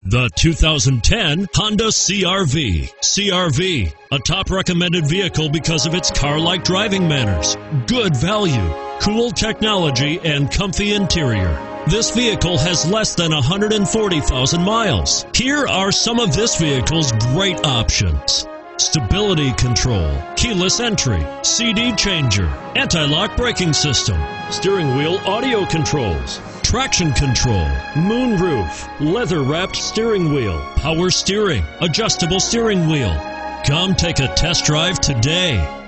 The 2010 Honda CR-V. CR-V, a top recommended vehicle because of its car-like driving manners, good value, cool technology, and comfy interior. This vehicle has less than 140,000 miles. Here are some of this vehicle's great options: stability control, keyless entry, CD changer, anti-lock braking system, steering wheel audio controls, traction control, moonroof, leather-wrapped steering wheel, power steering, adjustable steering wheel. Come take a test drive today.